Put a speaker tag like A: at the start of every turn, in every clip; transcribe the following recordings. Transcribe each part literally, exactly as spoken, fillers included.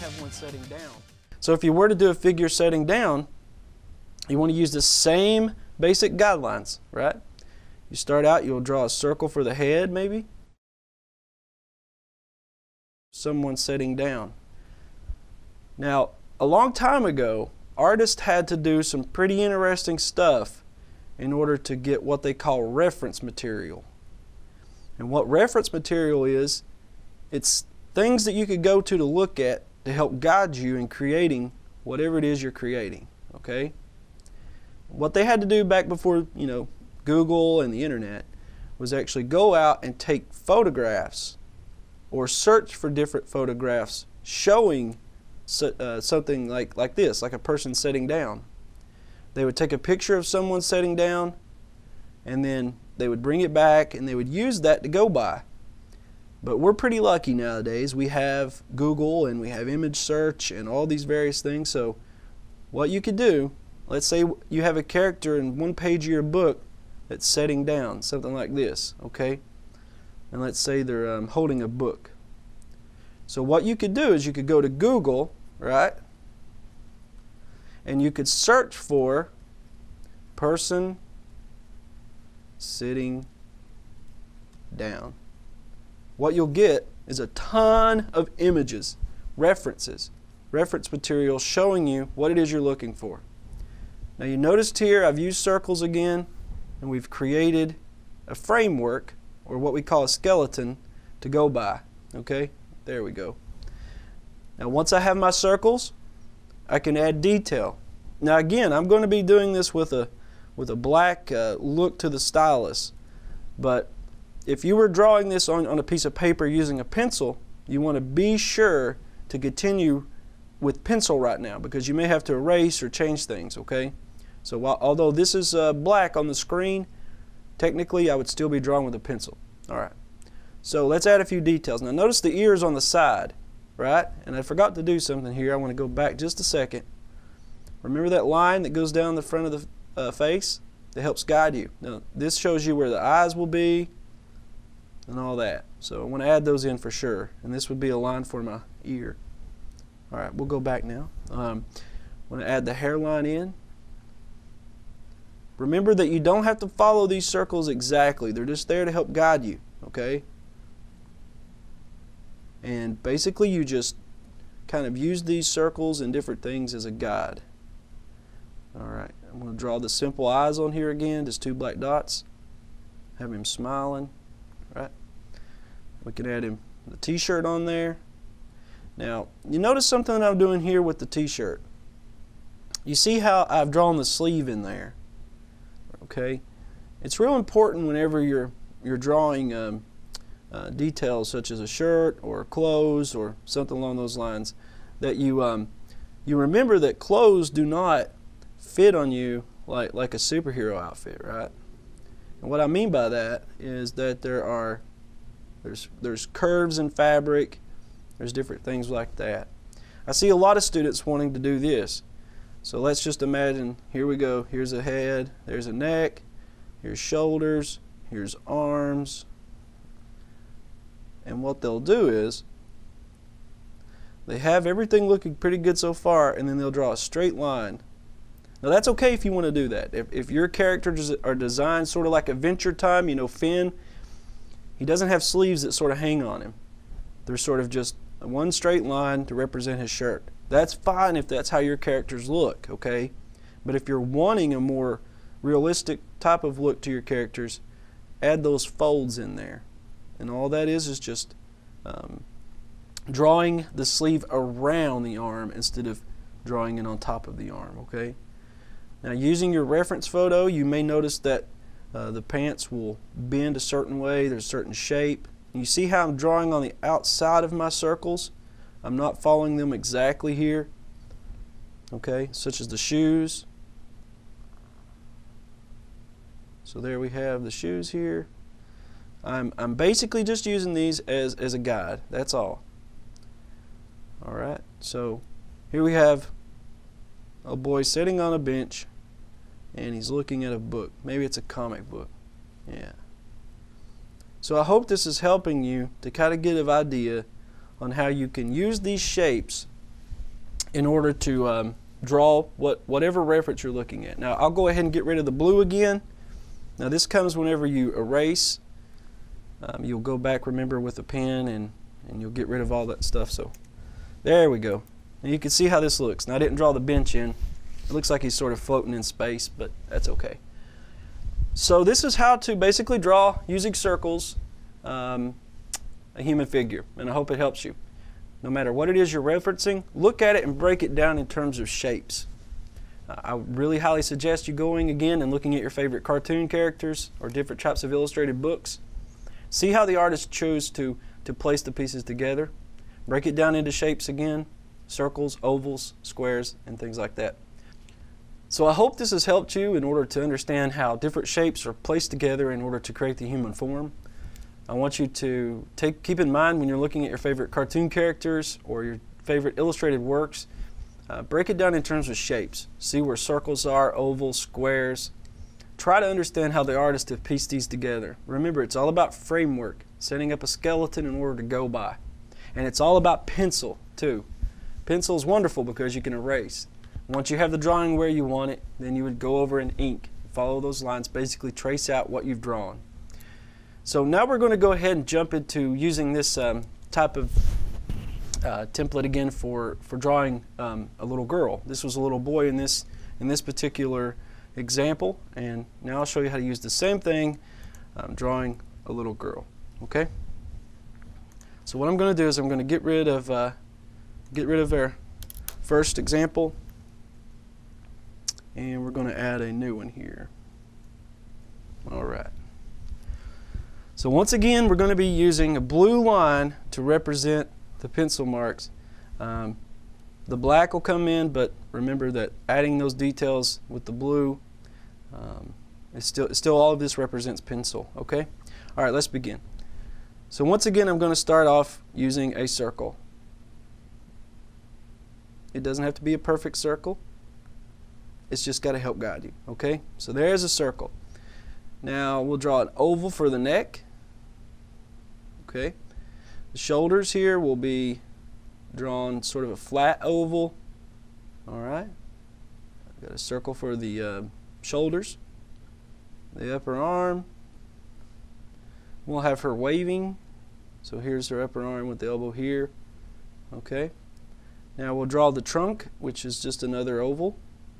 A: have one setting down. So if you were to do a figure setting down, you want to use the same basic guidelines, right? You start out, you'll draw a circle for the head maybe. Someone setting down. Now, a long time ago, artists had to do some pretty interesting stuff in order to get what they call reference material. And what reference material is, it's things that you could go to to look at to help guide you in creating whatever it is you're creating, okay? What they had to do back before, you know, Google and the internet was actually go out and take photographs or search for different photographs showing so, uh, something like, like this, like a person sitting down. They would take a picture of someone sitting down, and then they would bring it back and they would use that to go by. But we're pretty lucky nowadays. We have Google and we have image search and all these various things. So what you could do, let's say you have a character in one page of your book that's sitting down, something like this, okay? And let's say they're um, holding a book. So what you could do is you could go to Google, right? And you could search for person sitting down. What you'll get is a ton of images, references, reference material showing you what it is you're looking for. Now you noticed here I've used circles again, and we've created a framework, or what we call a skeleton, to go by. Okay? There we go. Now once I have my circles, I can add detail. Now again, I'm going to be doing this with a with a black uh, look to the stylus, but if you were drawing this on, on a piece of paper using a pencil, you want to be sure to continue with pencil right now, because you may have to erase or change things, okay? So while, although this is uh, black on the screen, technically I would still be drawing with a pencil. All right. So let's add a few details. Now notice the ears on the side, right? And I forgot to do something here. I want to go back just a second. Remember that line that goes down the front of the uh, face that helps guide you? Now this shows you where the eyes will be and all that. So I want to add those in for sure. And this would be a line for my ear. All right, we'll go back now. Um, I want to add the hairline in. Remember that you don't have to follow these circles exactly. They're just there to help guide you, okay? And basically you just kind of use these circles and different things as a guide. All right, I'm going to draw the simple eyes on here again, just two black dots. Have him smiling, right? We can add him the t-shirt on there. Now, you notice something that I'm doing here with the t-shirt. You see how I've drawn the sleeve in there, okay? It's real important whenever you're, you're drawing um, uh, details such as a shirt or clothes or something along those lines, that you, um, you remember that clothes do not fit on you like, like a superhero outfit, right? And what I mean by that is that there are there's, there's curves in fabric, there's different things like that. I see a lot of students wanting to do this. So let's just imagine, here we go, here's a head, there's a neck, here's shoulders, here's arms. And what they'll do is, they have everything looking pretty good so far, and then they'll draw a straight line. Now that's okay if you want to do that. If, if your characters are designed sort of like Adventure Time, you know, Finn, he doesn't have sleeves that sort of hang on him. They're sort of just one straight line to represent his shirt. That's fine if that's how your characters look, okay? But if you're wanting a more realistic type of look to your characters, add those folds in there. And all that is is just um, drawing the sleeve around the arm instead of drawing it on top of the arm, okay? Now using your reference photo, you may notice that uh, the pants will bend a certain way, there's a certain shape. You see how I'm drawing on the outside of my circles? I'm not following them exactly here, okay, such as the shoes. So there we have the shoes here. I'm, I'm basically just using these as, as a guide, that's all. All right, so here we have a boy sitting on a bench and he's looking at a book. Maybe it's a comic book. Yeah. So I hope this is helping you to kind of get an idea on how you can use these shapes in order to um, draw what whatever reference you're looking at. Now I'll go ahead and get rid of the blue again. Now this comes whenever you erase. Um, you'll go back, remember, with a pen, and, and you'll get rid of all that stuff. So there we go. And you can see how this looks. Now I didn't draw the bench in. It looks like he's sort of floating in space, but that's okay. So this is how to basically draw, using circles, um, a human figure, and I hope it helps you. No matter what it is you're referencing, look at it and break it down in terms of shapes. Uh, I really highly suggest you going again and looking at your favorite cartoon characters or different types of illustrated books. See how the artist chose to, to place the pieces together. Break it down into shapes again, circles, ovals, squares, and things like that. So I hope this has helped you in order to understand how different shapes are placed together in order to create the human form. I want you to take, keep in mind when you're looking at your favorite cartoon characters or your favorite illustrated works, uh, break it down in terms of shapes. See where circles are, ovals, squares. Try to understand how the artists have pieced these together. Remember, it's all about framework, setting up a skeleton in order to go by. And it's all about pencil, too. Pencil is wonderful because you can erase. Once you have the drawing where you want it, then you would go over and ink, follow those lines, basically trace out what you've drawn. So now we're going to go ahead and jump into using this um, type of uh, template again for, for drawing um, a little girl. This was a little boy in this, in this particular example, and now I'll show you how to use the same thing, um, drawing a little girl. Okay? So what I'm going to do is I'm going to get rid of, uh, get rid of our first example, and we're going to add a new one here. All right. So once again, we're going to be using a blue line to represent the pencil marks. Um, the black will come in, but remember that adding those details with the blue, um, it's still, it's still all of this represents pencil. Okay? All right, let's begin. So once again, I'm going to start off using a circle. It doesn't have to be a perfect circle. It's just got to help guide you. Okay? So there's a circle. Now we'll draw an oval for the neck. Okay? The shoulders here will be drawn sort of a flat oval. All right? I've got a circle for the uh, shoulders. The upper arm. We'll have her waving. So here's her upper arm with the elbow here. Okay? Now we'll draw the trunk, which is just another oval.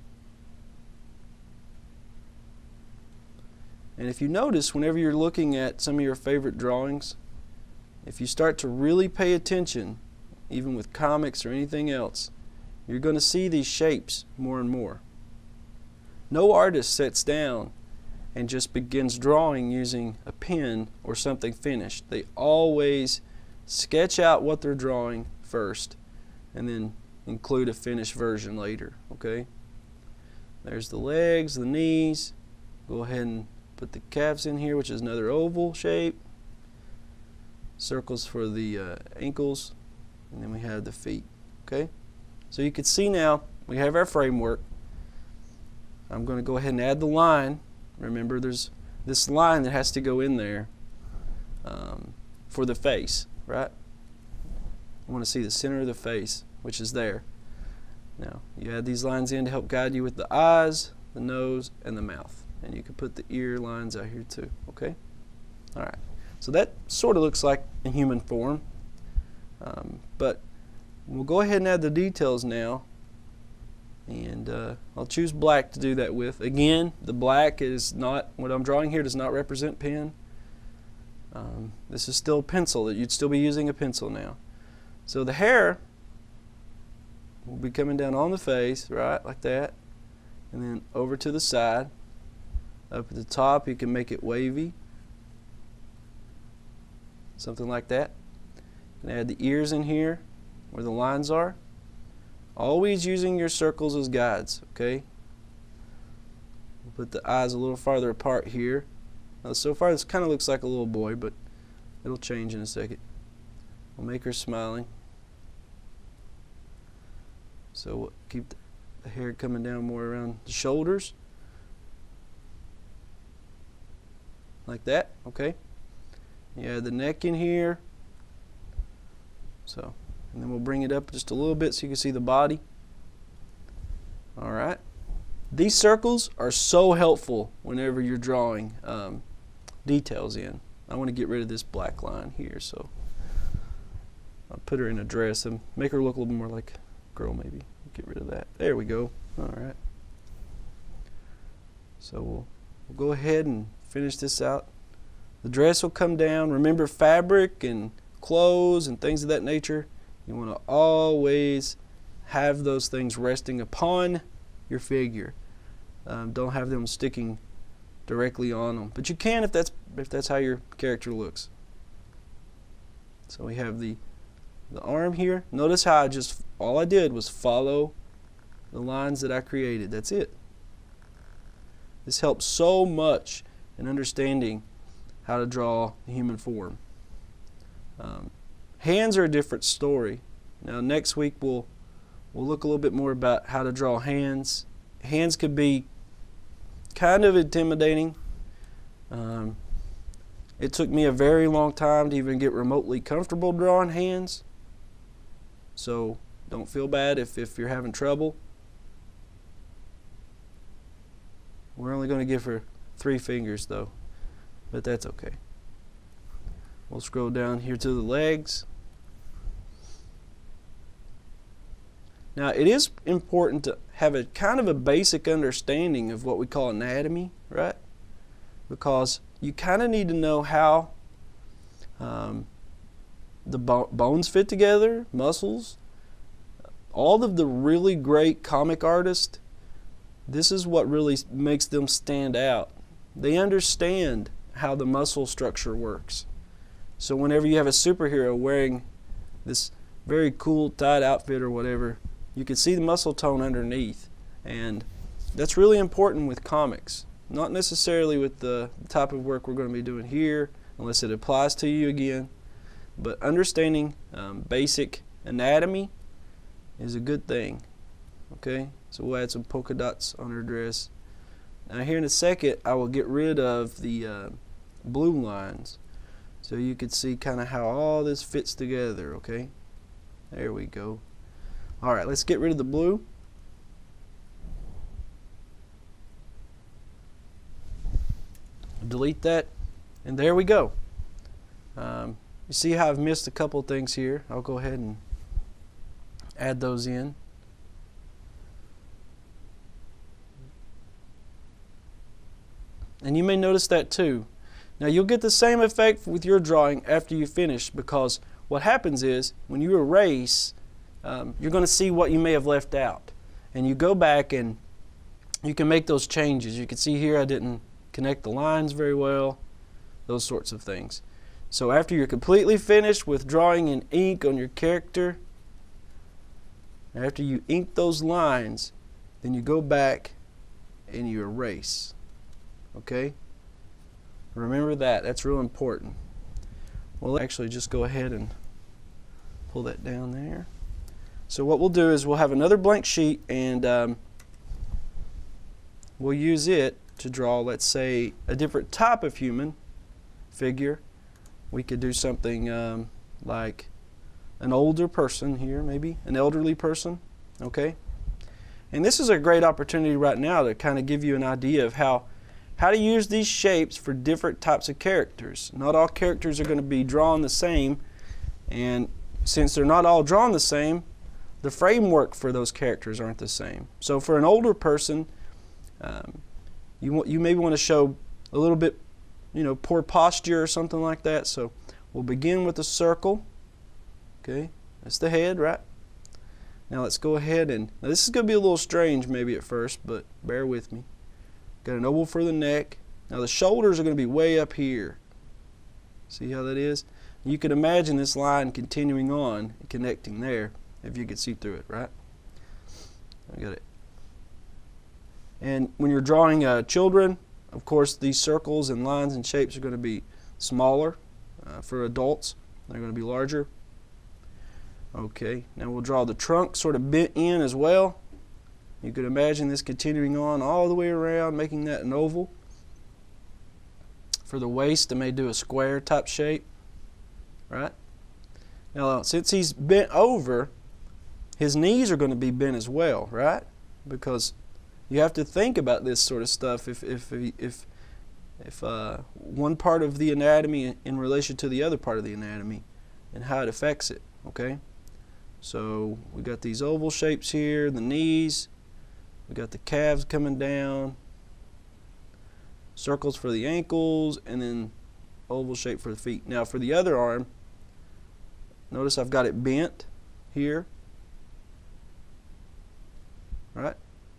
A: And if you notice, whenever you're looking at some of your favorite drawings, if you start to really pay attention, even with comics or anything else, you're going to see these shapes more and more. No artist sits down and just begins drawing using a pen or something finished. They always sketch out what they're drawing first and then include a finished version later. Okay? There's the legs, the knees. Go ahead and put the calves in here, which is another oval shape. Circles for the uh, ankles, and then we have the feet. Okay? So you can see now we have our framework. I'm going to go ahead and add the line. Remember, there's this line that has to go in there um, for the face, right? I want to see the center of the face, which is there. Now, you add these lines in to help guide you with the eyes, the nose, and the mouth. And you can put the ear lines out here too, okay? All right, so that sort of looks like a human form. Um, but we'll go ahead and add the details now. And uh, I'll choose black to do that with. Again, the black is not, what I'm drawing here does not represent pen. Um, this is still pencil, that you'd still be using a pencil now. So the hair will be coming down on the face, right, like that. And then over to the side. Up at the top, you can make it wavy. Something like that. And add the ears in here where the lines are. Always using your circles as guides, okay? We'll put the eyes a little farther apart here. Now, so far, this kind of looks like a little boy, but it'll change in a second. We'll make her smiling. So we'll keep the hair coming down more around the shoulders. Like that, okay? You add the neck in here. So, and then we'll bring it up just a little bit so you can see the body. these circles are so helpful whenever you're drawing um, details in. I want to get rid of this black line here, so I'll put her in a dress and make her look a little more like a girl maybe. Get rid of that. There we go. All right. So we'll, we'll go ahead and finish this out. The dress will come down. Remember, fabric and clothes and things of that nature, you want to always have those things resting upon your figure. Um, don't have them sticking directly on them, but you can if that's if that's how your character looks. So we have the the arm here. Notice how I just all I did was follow the lines that I created. That's it. This helps so much in understanding how to draw the human form. Um, hands are a different story. Now next week we'll we'll look a little bit more about how to draw hands. Hands could be kind of intimidating. Um, it took me a very long time to even get remotely comfortable drawing hands. So don't feel bad if, if you're having trouble. We're only going to give her three fingers though, but that's okay. We'll scroll down here to the legs. Now it is important to have a kind of a basic understanding of what we call anatomy, right? Because you kind of need to know how um, the bo bones fit together, muscles. All of the really great comic artists, this is what really makes them stand out. They understand how the muscle structure works. So whenever you have a superhero wearing this very cool tight outfit or whatever, you can see the muscle tone underneath, and that's really important with comics. Not necessarily with the type of work we're going to be doing here, unless it applies to you again, but understanding um, basic anatomy is a good thing. Okay, so we'll add some polka dots on her dress. Now here in a second I will get rid of the uh, blue lines so you can see kind of how all this fits together. Okay, there we go. Alright, let's get rid of the blue. Delete that, and there we go. Um, you see how I've missed a couple things here. I'll go ahead and add those in. And you may notice that too. Now you'll get the same effect with your drawing after you finish, because what happens is when you erase, um, you're going to see what you may have left out. And you go back and you can make those changes. You can see here I didn't connect the lines very well, those sorts of things. So after you're completely finished with drawing in ink on your character, after you ink those lines, then you go back and you erase. Okay? Remember that. That's real important. Well, actually just go ahead and pull that down there. So what we'll do is we'll have another blank sheet, and um, we'll use it to draw, let's say, a different type of human figure. We could do something um, like an older person here, maybe an elderly person. Okay? And this is a great opportunity right now to kind of give you an idea of how how to use these shapes for different types of characters. Not all characters are going to be drawn the same, and since they're not all drawn the same, the framework for those characters aren't the same. So for an older person, um, you want, you maybe want to show a little bit, you know, poor posture or something like that. So we'll begin with a circle. Okay, that's the head, right? Now let's go ahead and, now this is going to be a little strange maybe at first, but bear with me. Got an oval for the neck. Now the shoulders are going to be way up here. See how that is? You can imagine this line continuing on and connecting there if you could see through it, right? I got it. And when you're drawing uh, children, of course these circles and lines and shapes are going to be smaller. Uh, for adults, they're going to be larger. Okay, now we'll draw the trunk sort of bent in as well. You could imagine this continuing on all the way around, making that an oval. For the waist, I may do a square type shape, right? Now, since he's bent over, his knees are going to be bent as well, right? Because You have to think about this sort of stuff if if if if uh, one part of the anatomy in relation to the other part of the anatomy and how it affects it. Okay, so we got these oval shapes here, the knees, we got the calves coming down, circles for the ankles, and then oval shape for the feet. Now for the other arm, notice I've got it bent here, right?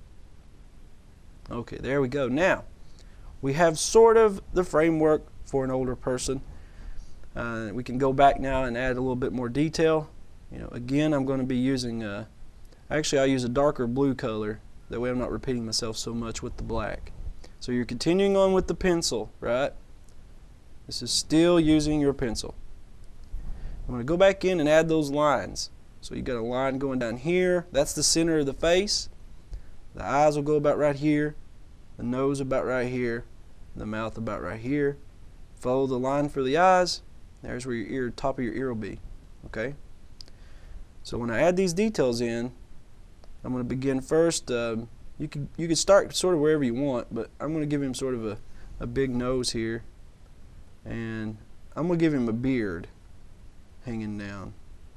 A: Okay, there we go. Now we have sort of the framework for an older person. Uh, we can go back now and add a little bit more detail. You know, again, I'm going to be using uh, actually I use a darker blue color, that way I'm not repeating myself so much with the black. So you're continuing on with the pencil, right? This is still using your pencil. I'm going to go back in and add those lines. So you got a line going down here, that's the center of the face. The eyes will go about right here, the nose about right here, the mouth about right here. Follow the line for the eyes. There's where your ear, top of your ear will be. Okay. So when I add these details in, I'm going to begin first. Um, you can you can start sort of wherever you want, but I'm going to give him sort of a a big nose here, and I'm going to give him a beard hanging down.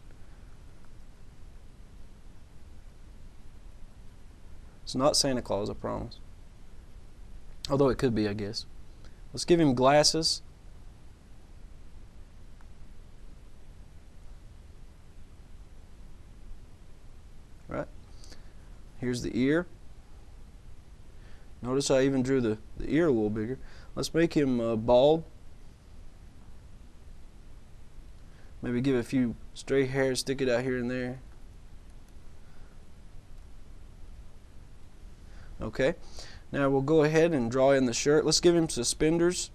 A: It's not Santa Claus, I promise. Although it could be, I guess. Let's give him glasses. Right. Here's the ear. Notice I even drew the, the ear a little bigger. Let's make him uh, bald. Maybe give a few stray hairs, stick it out here and there. Okay, now we'll go ahead and draw in the shirt. Let's give him suspenders.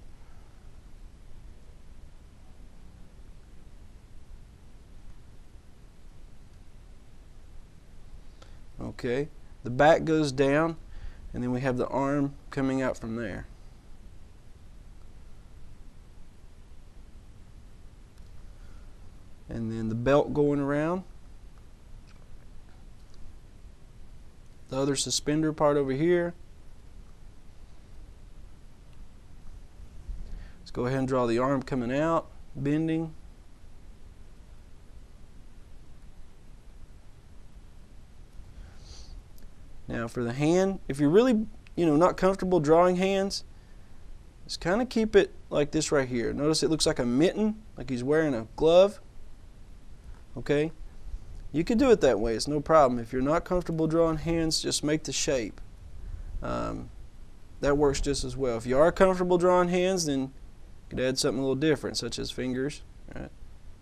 A: Okay, the back goes down, and then we have the arm coming out from there. And then the belt going around. The other suspender part over here. Let's go ahead and draw the arm coming out, bending. Now for the hand, if you're really, you know, not comfortable drawing hands, just kind of keep it like this right here. Notice it looks like a mitten, like he's wearing a glove. Okay? You can do it that way, it's no problem. If you're not comfortable drawing hands, just make the shape. Um, that works just as well. If you are comfortable drawing hands, then you could add something a little different, such as fingers. Right?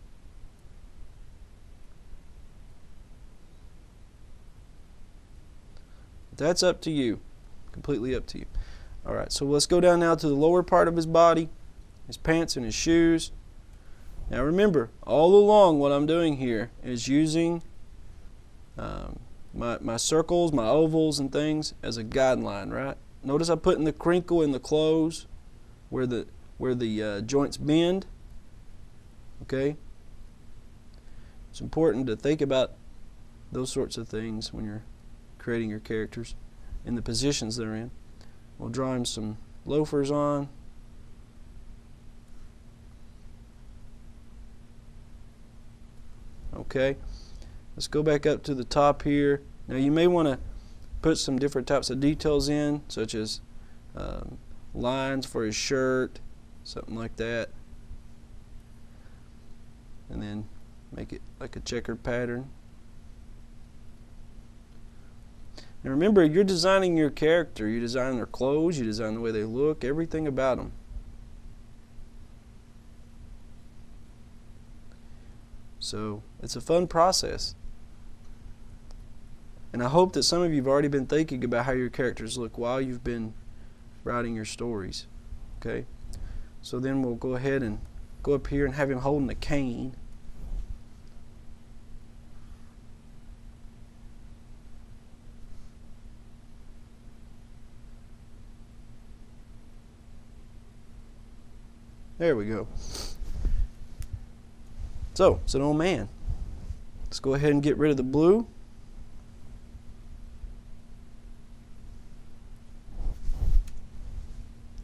A: That's up to you. Completely up to you. Alright, so let's go down now to the lower part of his body, his pants and his shoes. Now remember, all along what I'm doing here is using um, my, my circles, my ovals and things as a guideline, right? Notice I'm putting the crinkle in the clothes where the, where the uh, joints bend. Okay? It's important to think about those sorts of things when you're creating your characters in the positions they're in. We'll draw him some loafers on. Okay, let's go back up to the top here. Now you may want to put some different types of details in, such as um, lines for his shirt, something like that, and then make it like a checkered pattern. Now remember, you're designing your character. You design their clothes, you design the way they look, everything about them. So it's a fun process. And I hope that some of you have already been thinking about how your characters look while you've been writing your stories. Okay? So then we'll go ahead and go up here and have him holding a cane. There we go. So, it's an old man. Let's go ahead and get rid of the blue.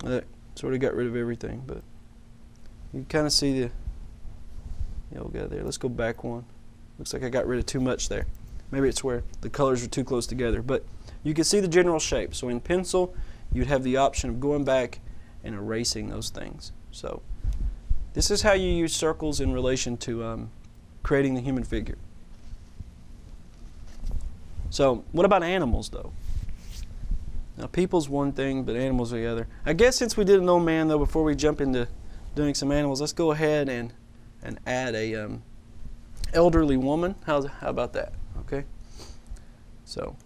A: That sort of got rid of everything, but you kind of see the, yeah, we'll go there. Let's go back one. Looks like I got rid of too much there. Maybe it's where the colors are too close together, but you can see the general shape. So in pencil, you'd have the option of going back and erasing those things. So this is how you use circles in relation to um, creating the human figure. So what about animals, though? Now, people's one thing, but animals are the other. I guess since we did an old man, though, before we jump into doing some animals, let's go ahead and, and add a um, elderly woman. How's, how about that? Okay. So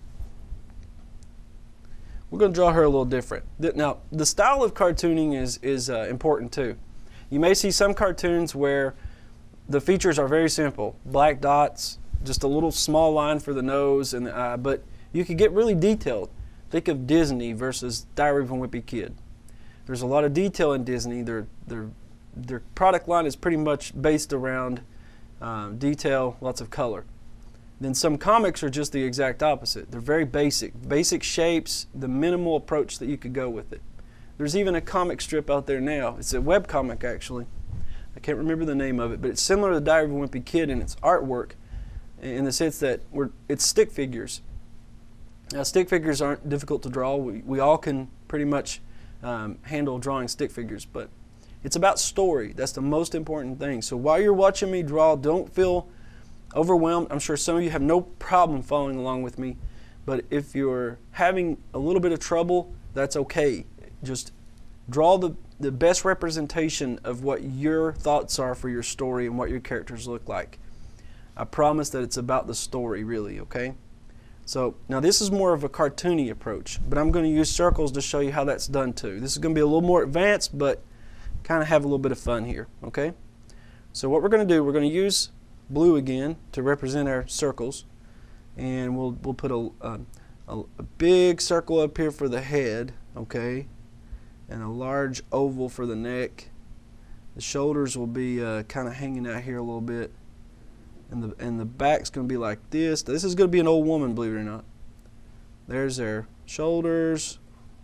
A: we're going to draw her a little different. Now, the style of cartooning is, is uh, important, too. You may see some cartoons where the features are very simple. Black dots, just a little small line for the nose and the eye, but you could get really detailed. Think of Disney versus Diary of a Wimpy Kid. There's a lot of detail in Disney. Their, their, their product line is pretty much based around um, detail, lots of color. Then some comics are just the exact opposite. They're very basic. Basic shapes, the minimal approach that you could go with it. There's even a comic strip out there now. It's a web comic, actually. I can't remember the name of it, but it's similar to Diary of a Wimpy Kid in its artwork, in the sense that we're, it's stick figures. Now, stick figures aren't difficult to draw. We, we all can pretty much um, handle drawing stick figures, but it's about story. That's the most important thing. So while you're watching me draw, don't feel overwhelmed. I'm sure some of you have no problem following along with me, but if you're having a little bit of trouble, that's okay. Just draw the, the best representation of what your thoughts are for your story and what your characters look like. I promise that it's about the story, really, okay? So now this is more of a cartoony approach, but I'm going to use circles to show you how that's done too. This is going to be a little more advanced, but kind of have a little bit of fun here, okay? So what we're going to do, we're going to use blue again to represent our circles, and we'll, we'll put a, a, a big circle up here for the head, okay, and a large oval for the neck. The shoulders will be uh, kind of hanging out here a little bit. And the, and the back's going to be like this. This is going to be an old woman, believe it or not. There's their shoulders,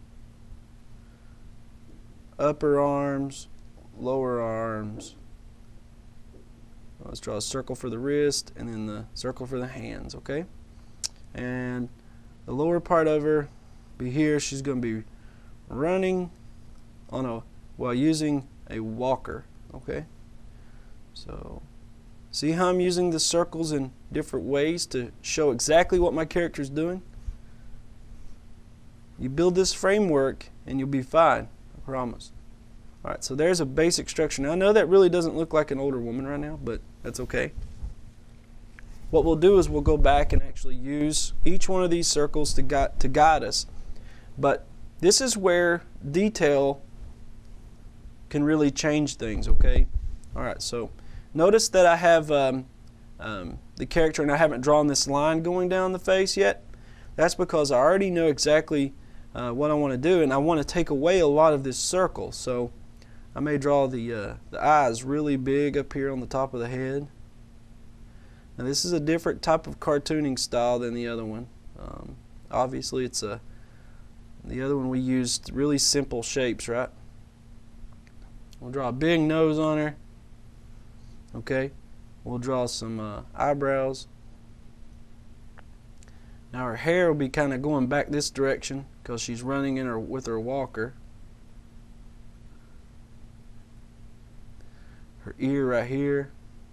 A: upper arms, lower arms. Let's draw a circle for the wrist and then the circle for the hands, okay? And the lower part of her be here. She's going to be running on a while using a walker, okay? So see how I'm using the circles in different ways to show exactly what my character is doing? You build this framework and you'll be fine, I promise. Alright, so there's a basic structure. Now I know that really doesn't look like an older woman right now, but that's okay. What we'll do is we'll go back and actually use each one of these circles to guide, to guide us. But this is where detail can really change things, okay? Alright, so notice that I have um, um, the character and I haven't drawn this line going down the face yet. That's because I already know exactly uh, what I want to do, and I want to take away a lot of this circle. So I may draw the, uh, the eyes really big up here on the top of the head. Now this is a different type of cartooning style than the other one. Um, obviously it's a, the other one we used really simple shapes, right? We'll draw a big nose on her. Okay, we'll draw some uh, eyebrows. Now her hair will be kind of going back this direction because she's running in her with her walker. Her ear right here.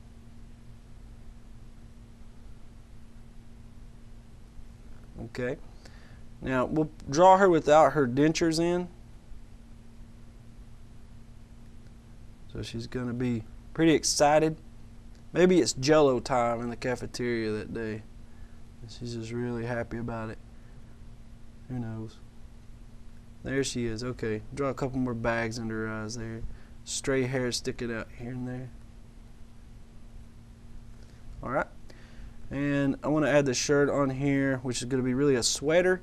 A: Okay, now we'll draw her without her dentures in. So she's going to be pretty excited. Maybe it's Jell-O time in the cafeteria that day. She's just really happy about it. Who knows? There she is. Okay, draw a couple more bags under her eyes there. Stray hair sticking out here and there. Alright. And I want to add the shirt on here, which is going to be really a sweater.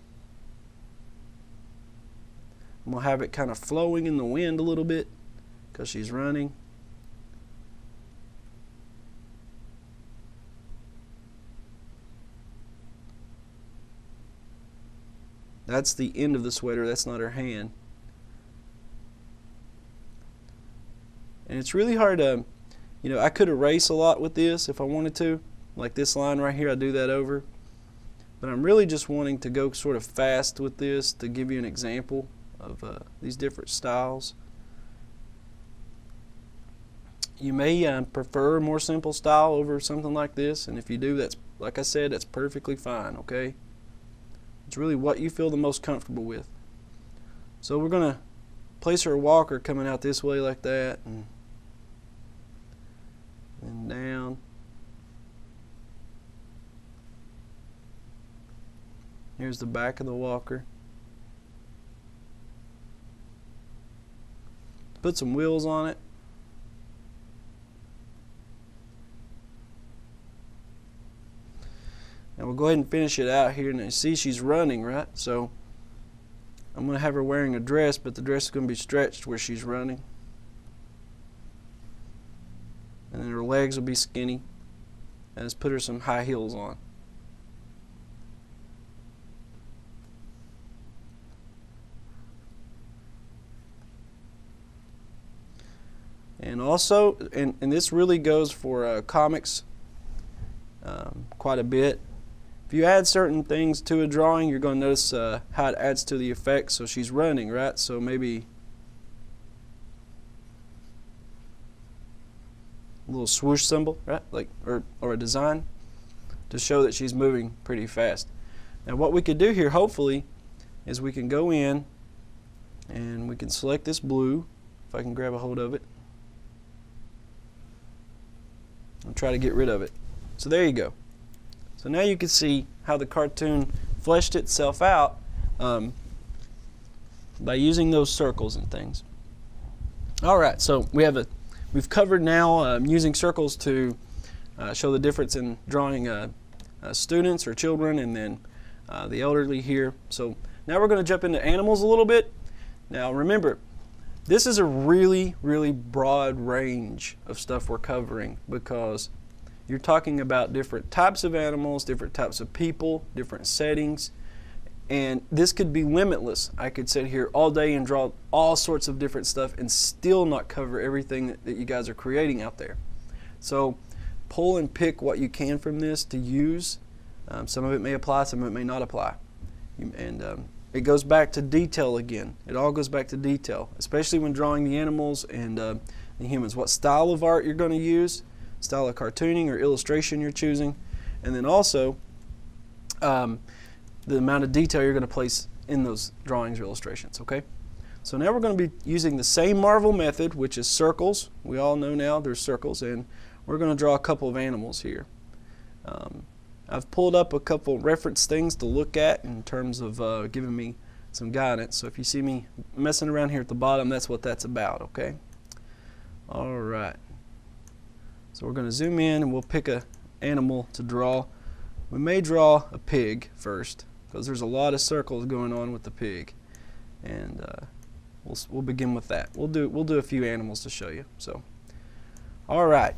A: I'm going to have it kind of flowing in the wind a little bit because she's running. That's the end of the sweater. That's not her hand. And it's really hard to, you know, I could erase a lot with this if I wanted to. Like this line right here, I do that over. But I'm really just wanting to go sort of fast with this to give you an example of uh, these different styles. You may uh, prefer a more simple style over something like this, and if you do, that's, like I said, that's perfectly fine, okay? It's really what you feel the most comfortable with. So we're going to place our walker coming out this way like that, and then down. Here's the back of the walker. Put some wheels on it. And we'll go ahead and finish it out here. Now you see she's running, right? So I'm going to have her wearing a dress, but the dress is going to be stretched where she's running. And then her legs will be skinny. And let's put her some high heels on. And also, and, and this really goes for uh, comics um, quite a bit. If you add certain things to a drawing, you're going to notice uh, how it adds to the effect. So she's running, right? So maybe a little swoosh symbol, right? Like, or, or a design to show that she's moving pretty fast. Now what we could do here, hopefully, is we can go in and we can select this blue, if I can grab a hold of it. I'll try to get rid of it. So there you go. So now you can see how the cartoon fleshed itself out um, by using those circles and things. All right, so we have a we've covered now um, using circles to uh, show the difference in drawing uh, uh, students or children, and then uh, the elderly here. So now we're going to jump into animals a little bit. Now remember, this is a really, really broad range of stuff we're covering, because you're talking about different types of animals, different types of people, different settings, and this could be limitless. I could sit here all day and draw all sorts of different stuff and still not cover everything that, that you guys are creating out there. So pull and pick what you can from this to use. Um, some of it may apply, some of it may not apply. And um, it goes back to detail again. It all goes back to detail, especially when drawing the animals and uh, the humans. What style of art you're going to use, style of cartooning or illustration you're choosing, and then also um, the amount of detail you're going to place in those drawings or illustrations, okay? So now we're going to be using the same Marvel method, which is circles. We all know now there's circles, and we're going to draw a couple of animals here. Um, I've pulled up a couple reference things to look at in terms of uh, giving me some guidance. So if you see me messing around here at the bottom, that's what that's about, okay? All right. So we're going to zoom in and we'll pick a animal to draw. We may draw a pig first, because there's a lot of circles going on with the pig, and uh, we'll we'll begin with that. We'll do we'll do a few animals to show you. So, all right.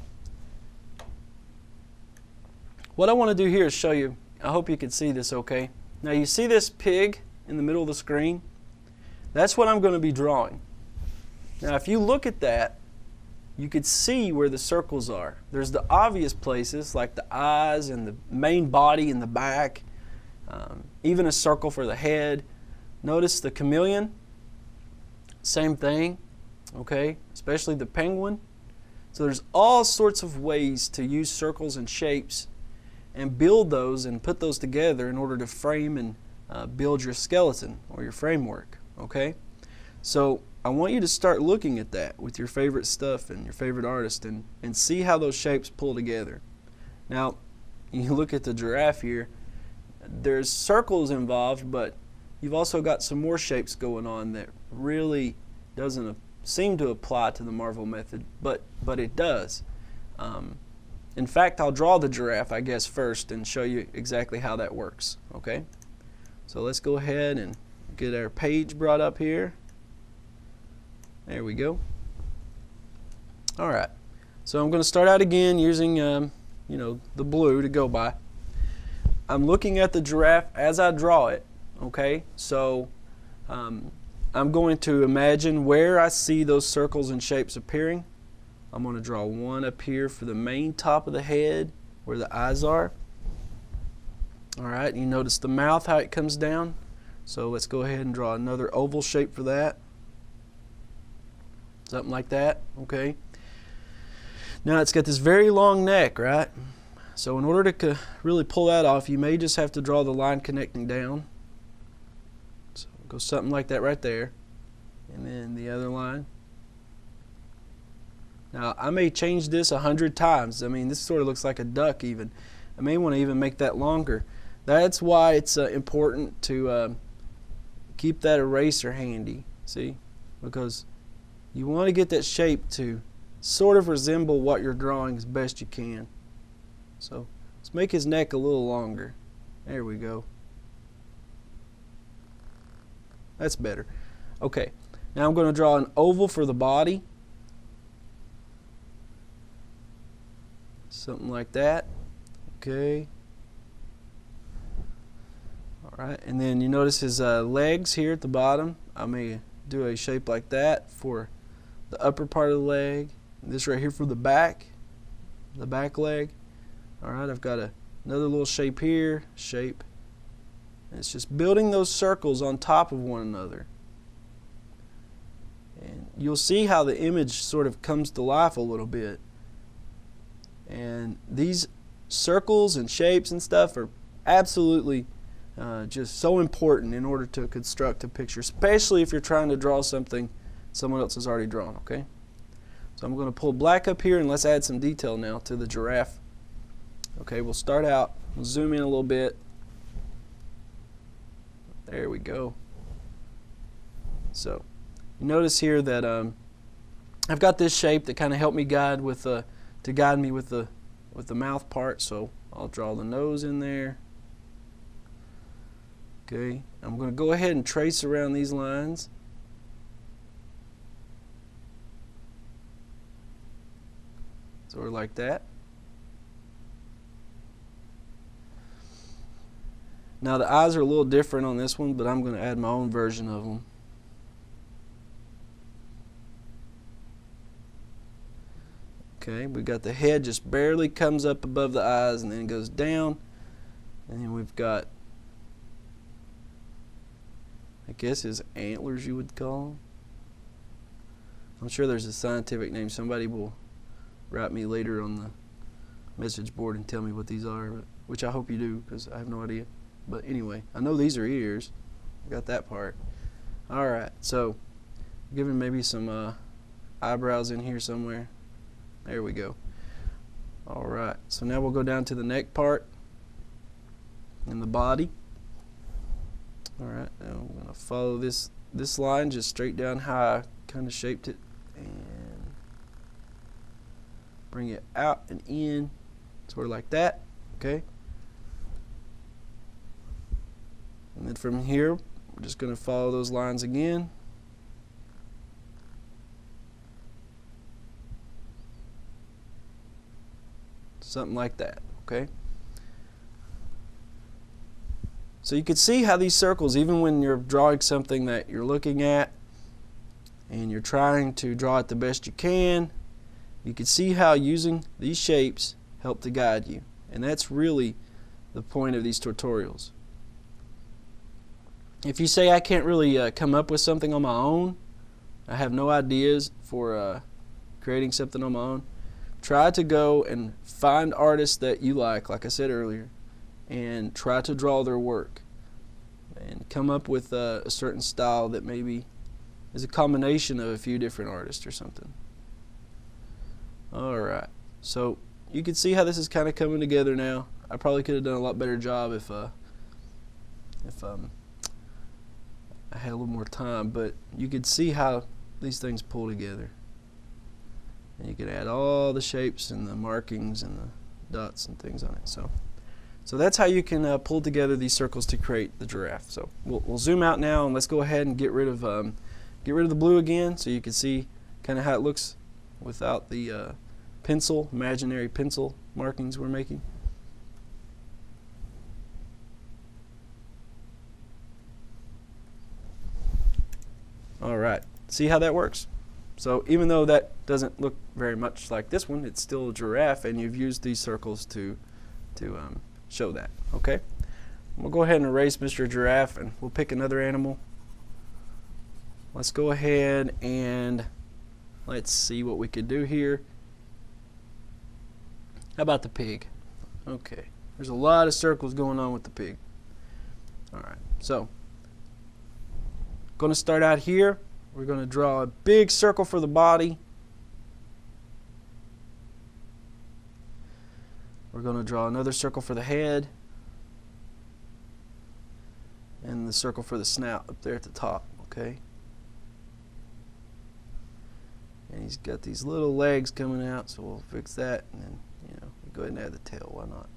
A: What I want to do here is show you. I hope you can see this okay. Now you see this pig in the middle of the screen? That's what I'm going to be drawing. Now if you look at that, you could see where the circles are. There's the obvious places like the eyes and the main body and the back, um, even a circle for the head. Notice the chameleon, same thing, okay, especially the penguin. So there's all sorts of ways to use circles and shapes and build those and put those together in order to frame and uh, build your skeleton or your framework, okay? So I want you to start looking at that with your favorite stuff and your favorite artist, and, and see how those shapes pull together. Now, you look at the giraffe here, there's circles involved, but you've also got some more shapes going on that really doesn't seem to apply to the Marvel method, but, but it does. Um, in fact, I'll draw the giraffe, I guess, first and show you exactly how that works, okay? So let's go ahead and get our page brought up here. There we go. All right. So I'm going to start out again using, um, you know, the blue to go by. I'm looking at the giraffe as I draw it. Okay. So um, I'm going to imagine where I see those circles and shapes appearing. I'm going to draw one up here for the main top of the head where the eyes are. Alright, you notice the mouth, how it comes down. So let's go ahead and draw another oval shape for that. Something like that, okay? Now it's got this very long neck, right? So in order to really pull that off, you may just have to draw the line connecting down. So go something like that right there. And then the other line. Now I may change this a hundred times. I mean, this sort of looks like a duck even. I may want to even make that longer. That's why it's uh, important to uh, keep that eraser handy, see? Because you want to get that shape to sort of resemble what you're drawing as best you can. So let's make his neck a little longer. There we go. That's better. Okay, now I'm going to draw an oval for the body. Something like that. Okay. Alright, and then you notice his uh, legs here at the bottom. I may do a shape like that for the upper part of the leg. This right here for the back, the back leg. Alright, I've got a, another little shape here, shape. And it's just building those circles on top of one another. And you'll see how the image sort of comes to life a little bit. And these circles and shapes and stuff are absolutely uh, just so important in order to construct a picture, especially if you're trying to draw something someone else has already drawn, okay? So I'm going to pull black up here and let's add some detail now to the giraffe. Okay, we'll start out, we'll zoom in a little bit. There we go. So you notice here that um, I've got this shape that kind of helped me guide with uh, to guide me with the with the mouth part. So I'll draw the nose in there. Okay, I'm going to go ahead and trace around these lines. Sort of like that. Now the eyes are a little different on this one, but I'm going to add my own version of them. Okay, we got the head just barely comes up above the eyes and then goes down. And then we've got, I guess his antlers you would call them. I'm sure there's a scientific name. Somebody will write me later on the message board and tell me what these are, which I hope you do because I have no idea. But anyway, I know these are ears. I got that part. Alright, so giving maybe some uh, eyebrows in here somewhere. There we go. Alright, so now we'll go down to the neck part and the body. Alright, now I'm going to follow this, this line just straight down how I kind of shaped it and bring it out and in, sort of like that. Okay. And then from here, we're just going to follow those lines again. Something like that, okay? So you can see how these circles, even when you're drawing something that you're looking at and you're trying to draw it the best you can, you can see how using these shapes help to guide you. And that's really the point of these tutorials. If you say I can't really uh, come up with something on my own, I have no ideas for uh, creating something on my own, try to go and find artists that you like, like I said earlier, and try to draw their work and come up with uh, a certain style that maybe is a combination of a few different artists or something. Alright, so you can see how this is kind of coming together now. I probably could have done a lot better job if uh, if um, I had a little more time, but you could see how these things pull together. And you can add all the shapes and the markings and the dots and things on it. So, so that's how you can uh, pull together these circles to create the giraffe. So we'll, we'll zoom out now and let's go ahead and get rid of um, get rid of the blue again, so you can see kind of how it looks without the uh, pencil, imaginary pencil markings we're making. All right, see how that works? So even though that doesn't look very much like this one, it's still a giraffe, and you've used these circles to, to um, show that. Okay? We'll go ahead and erase Mister Giraffe, and we'll pick another animal. Let's go ahead and let's see what we could do here. How about the pig? Okay, there's a lot of circles going on with the pig. All right, so going to start out here. We're going to draw a big circle for the body. We're going to draw another circle for the head. And the circle for the snout up there at the top, okay? And he's got these little legs coming out, so we'll fix that, and then, you know, go ahead and add the tail, why not?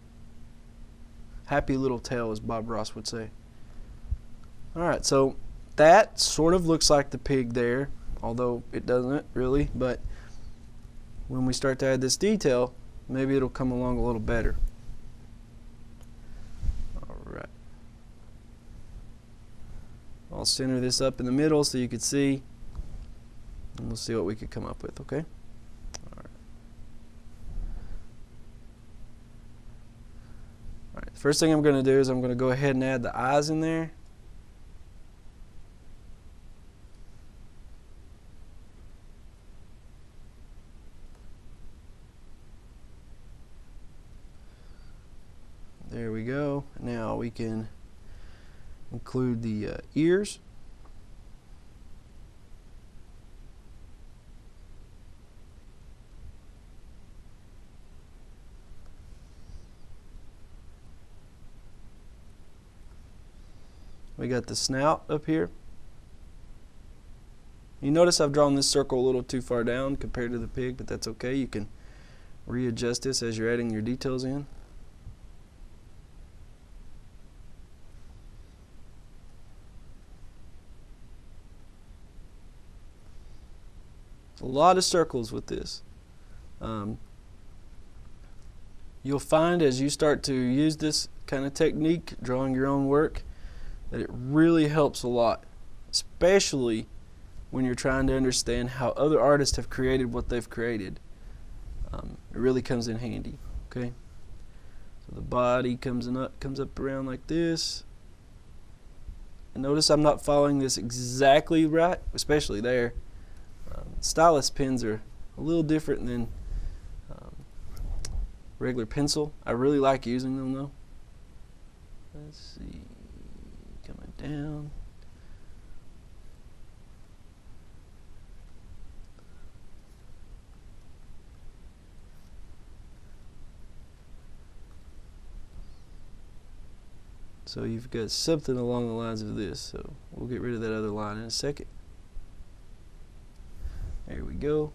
A: Happy little tail, as Bob Ross would say. Alright, so that sort of looks like the pig there, although it doesn't really, but when we start to add this detail, maybe it'll come along a little better. Alright. I'll center this up in the middle so you can see, and we'll see what we could come up with, okay? Alright. Alright, the first thing I'm going to do is I'm going to go ahead and add the eyes in there. There we go. Now we can include the uh, ears. We got the snout up here. You notice I've drawn this circle a little too far down compared to the pig, but that's okay. You can readjust this as you're adding your details in. A lot of circles with this. Um, you'll find as you start to use this kind of technique, drawing your own work, that it really helps a lot, especially when you're trying to understand how other artists have created what they've created. Um, it really comes in handy. Okay, so the body comes in up, comes up around like this. And notice I'm not following this exactly right, especially there. Um, stylus pens are a little different than um, regular pencil. I really like using them though. Let's see, coming down. So you've got something along the lines of this, so we'll get rid of that other line in a second. There we go.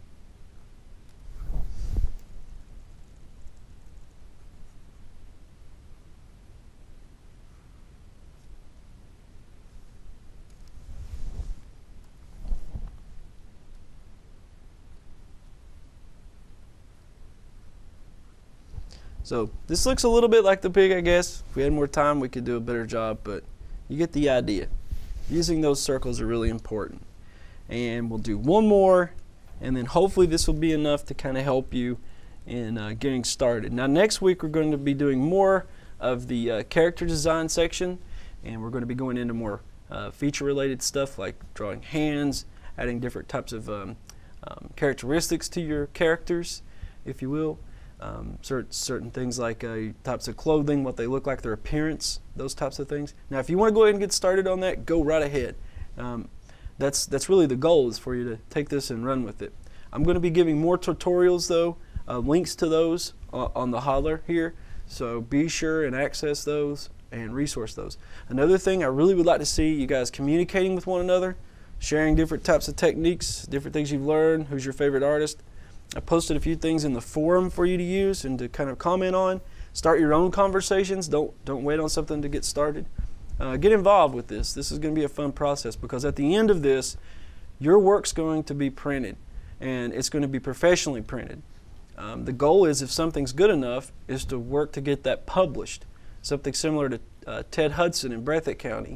A: So this looks a little bit like the pig, I guess. If we had more time, we could do a better job, but you get the idea. Using those circles are really important. And we'll do one more, and then hopefully this will be enough to kind of help you in uh, getting started. Now next week we're going to be doing more of the uh, character design section, and we're going to be going into more uh, feature related stuff like drawing hands, adding different types of um, um, characteristics to your characters, if you will. Um, certain, certain things like uh, types of clothing, what they look like, their appearance, those types of things. Now if you want to go ahead and get started on that, go right ahead. Um, That's, that's really the goal, is for you to take this and run with it. I'm going to be giving more tutorials though, uh, links to those uh, on the holler here, so be sure and access those and resource those. Another thing I really would like to see you guys communicating with one another, sharing different types of techniques, different things you've learned, who's your favorite artist. I posted a few things in the forum for you to use and to kind of comment on. Start your own conversations, don't, don't wait on something to get started. Uh, get involved with this. This is going to be a fun process, because at the end of this, your work's going to be printed, and it's going to be professionally printed. Um, the goal is, if something's good enough, is to work to get that published. Something similar to uh, Ted Hudson in Breathitt County.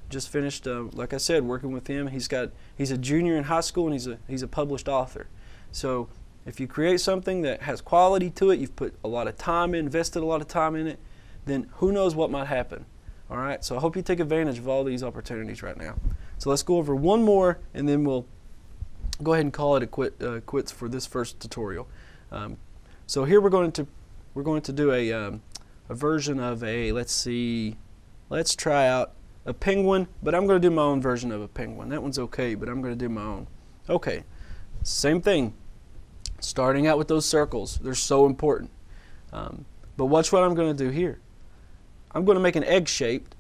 A: just finished, uh, like I said, working with him. He's got he's a junior in high school, and he's a he's a published author. So if you create something that has quality to it, you've put a lot of time in, invested a lot of time in it, then who knows what might happen. All right. So I hope you take advantage of all these opportunities right now. So let's go over one more, and then we'll go ahead and call it a quit uh, quits for this first tutorial. Um, so here we're going to we're going to do a um, a version of a let's see, let's try out a penguin, but I'm going to do my own version of a penguin. That one's okay, but I'm going to do my own. Okay, same thing. Starting out with those circles, they're so important. Um, but watch what I'm going to do here. I'm going to make an egg shaped.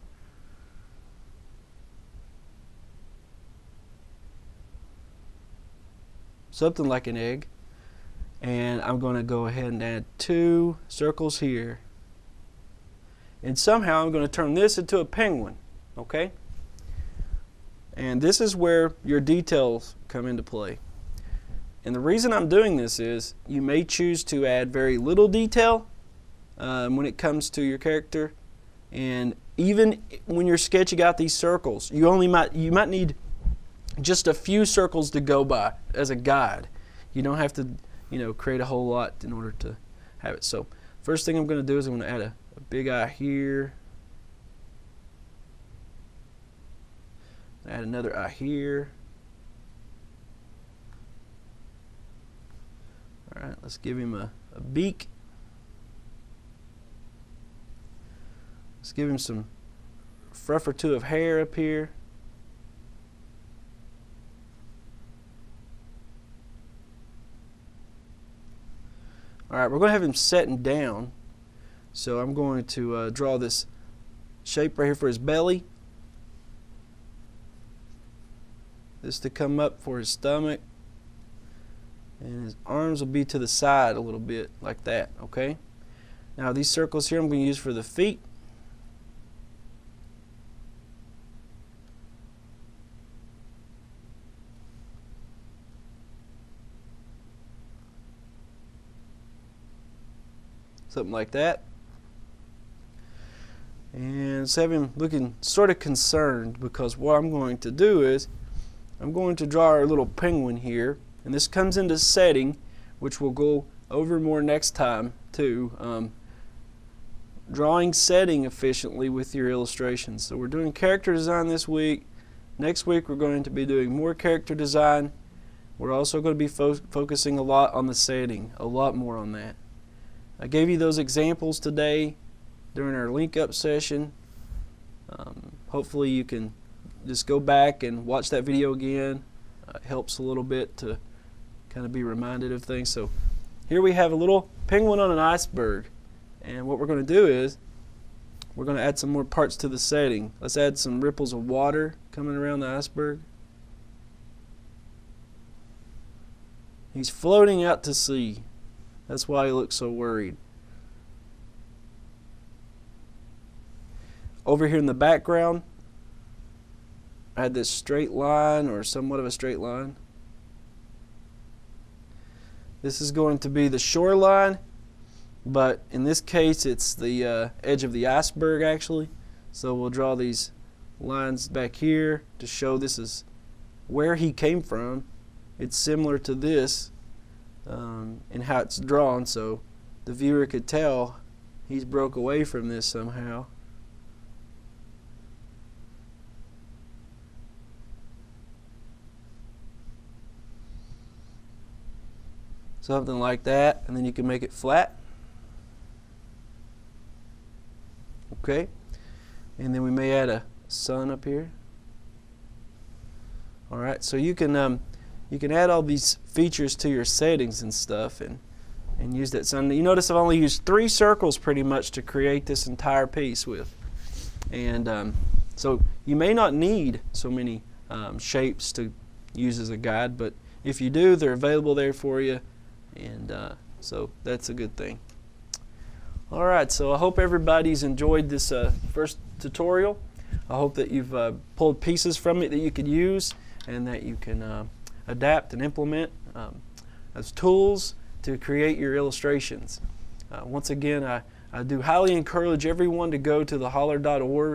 A: Something like an egg. And I'm going to go ahead and add two circles here. And somehow I'm going to turn this into a penguin. Okay? And this is where your details come into play. And the reason I'm doing this is you may choose to add very little detail um, when it comes to your character. And even when you're sketching out these circles, you only might you might need just a few circles to go by as a guide. You don't have to, you know, create a whole lot in order to have it. So first thing I'm going to do is I'm going to add a, a big eye here. Add another eye here. All right, let's give him a, a beak. Let's give him some fruff or two of hair up here. All right, we're going to have him setting down. So I'm going to uh, draw this shape right here for his belly. This to come up for his stomach. And his arms will be to the side a little bit, like that, okay? Now these circles here I'm going to use for the feet. Something like that. And let's have him looking sort of concerned, because what I'm going to do is I'm going to draw our little penguin here, and this comes into setting, which we'll go over more next time too. Um, drawing setting efficiently with your illustrations. So we're doing character design this week. Next week we're going to be doing more character design. We're also going to be fo focusing a lot on the setting, a lot more on that. I gave you those examples today during our link up session. Um, hopefully you can just go back and watch that video again. Uh, it helps a little bit to kind of be reminded of things. So here we have a little penguin on an iceberg, and what we're going to do is we're going to add some more parts to the setting. Let's add some ripples of water coming around the iceberg. He's floating out to sea. That's why he looks so worried. Over here in the background, I had this straight line, or somewhat of a straight line. This is going to be the shoreline, but in this case it's the uh, edge of the iceberg actually. So we'll draw these lines back here to show this is where he came from. It's similar to this um, in how it's drawn, so the viewer could tell he's broke away from this somehow. Something like that, and then you can make it flat. Okay, and then we may add a sun up here. All right, so you can um, you can add all these features to your settings and stuff, and and use that sun. You notice I've only used three circles pretty much to create this entire piece with, and um, so you may not need so many um, shapes to use as a guide, but if you do, they're available there for you. And uh, so that's a good thing. Alright, so I hope everybody's enjoyed this uh, first tutorial. I hope that you've uh, pulled pieces from it that you could use and that you can uh, adapt and implement um, as tools to create your illustrations. Uh, once again, I, I do highly encourage everyone to go to the holler dot org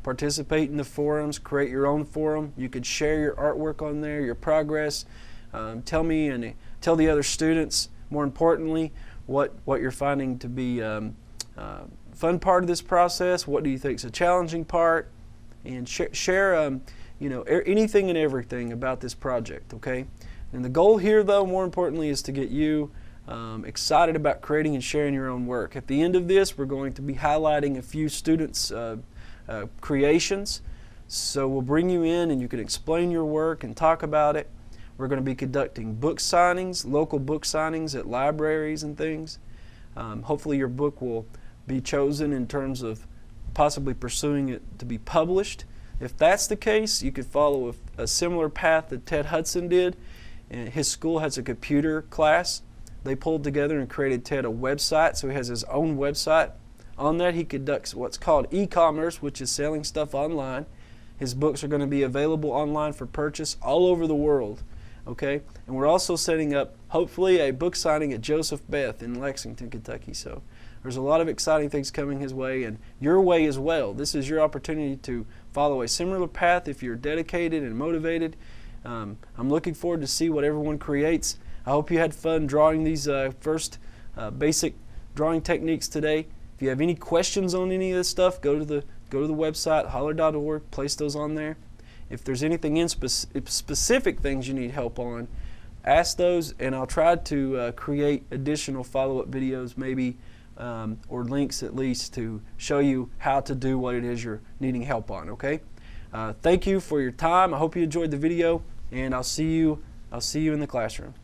A: participate in the forums, create your own forum. You could share your artwork on there, your progress. Um, tell me and tell the other students, more importantly, what, what you're finding to be um, uh, fun part of this process. What do you think is a challenging part? And sh share um, you know, anything and everything about this project, okay? And the goal here, though, more importantly, is to get you um, excited about creating and sharing your own work. At the end of this, we're going to be highlighting a few students' uh, uh, creations. So we'll bring you in and you can explain your work and talk about it. We're going to be conducting book signings, local book signings at libraries and things. Um, hopefully your book will be chosen in terms of possibly pursuing it to be published. If that's the case, you could follow a, a similar path that Ted Hudson did. And his school has a computer class. They pulled together and created Ted a website, so he has his own website. On that, he conducts what's called e-commerce, which is selling stuff online. His books are going to be available online for purchase all over the world. Okay, and we're also setting up, hopefully, a book signing at Joseph Beth in Lexington, Kentucky. So there's a lot of exciting things coming his way and your way as well. This is your opportunity to follow a similar path if you're dedicated and motivated. Um, I'm looking forward to see what everyone creates. I hope you had fun drawing these uh, first uh, basic drawing techniques today. If you have any questions on any of this stuff, go to the go to the website holler dot org, place those on there. If there's anything in spec specific things you need help on, ask those, and I'll try to uh, create additional follow-up videos, maybe um, or links at least, to show you how to do what it is you're needing help on. Okay. Uh, thank you for your time. I hope you enjoyed the video, and I'll see you. I'll see you in the classroom.